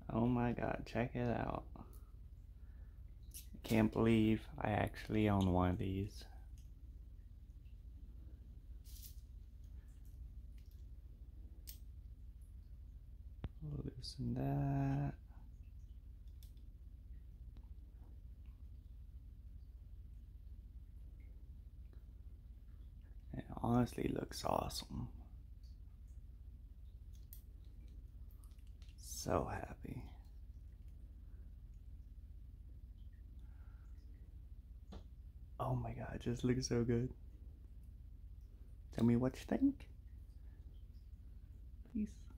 Oh my god, check it out. Can't believe I actually own one of these. Loosen that. It honestly looks awesome. So happy. Oh my god, it just looks so good. Tell me what you think. Peace.